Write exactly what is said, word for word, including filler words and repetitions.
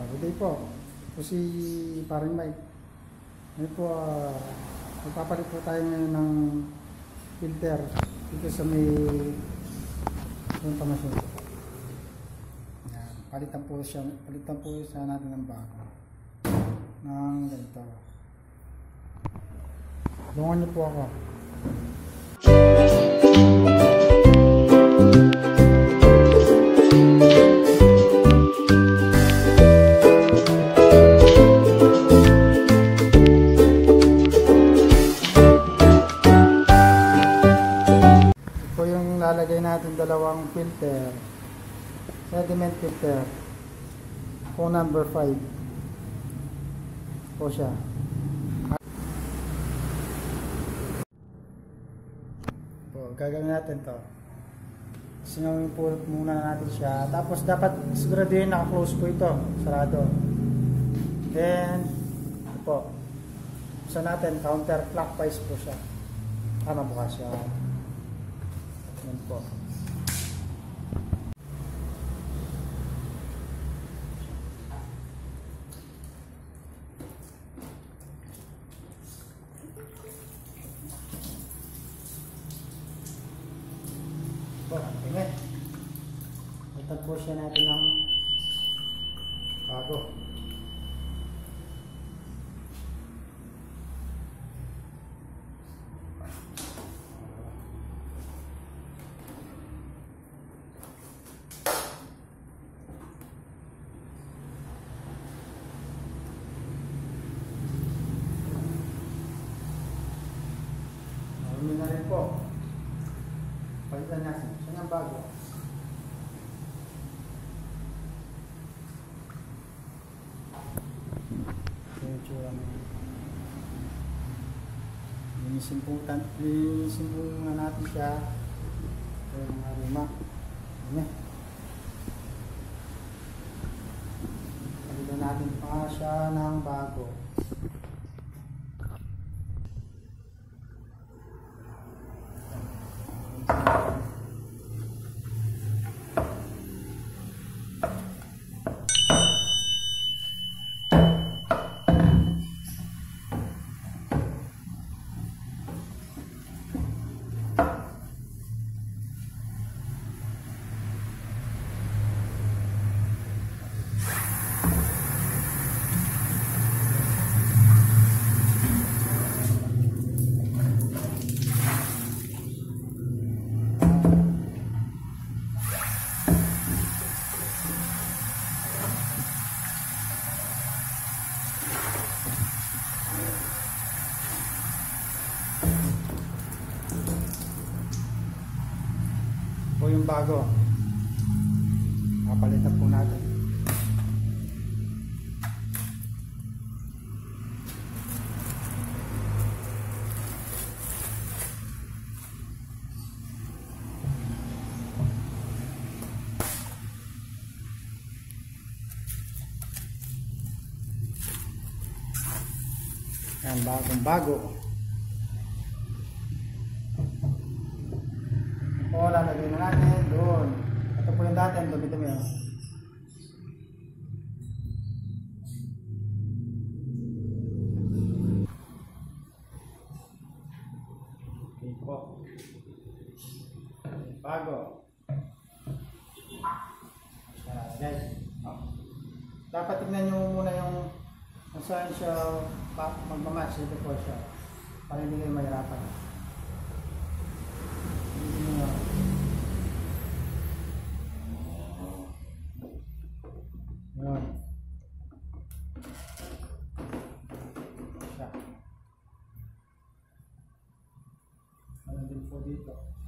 Uh, good day po. Po si Paring Mike. Ngayon po, uh, magpapalit po tayo ngayon ng filter dito sa may puntamasyon. Yan. Palitan po siya, palitan po siya natin ng bago. Ng ganito. Lungan niyo po ako. Lalagay natin dalawang filter, sediment filter po number five po siya. Po, gagawin natin to. Sinawin po muna natin siya, tapos dapat siguraduhin naka-close po ito, sarado. Then po, sa natin counterclockwise po siya. Tama bukas siya. Yan po. Po, tingnan. Ito po siya natin ng bago. Hindi na rin po. Palitan natin. Siya ng bago. Medyo ano. Linisin po, linisin po nga natin siya. Ito yung mga lima. Ayan. Palitan natin pa siya ng bago. Po yung bago, kapalitan po natin. Yan, bagong bago. O, lalagay na natin doon. Ito po yung dati, ang dumi-dumi. Okay po. Bago. Lalagay. Oh. Dapat tignan nyo muna yung kung saan siya magmamatch. Ito po siya. Para hindi kayo mahirapan. Yun. Siya. Ano din po dito.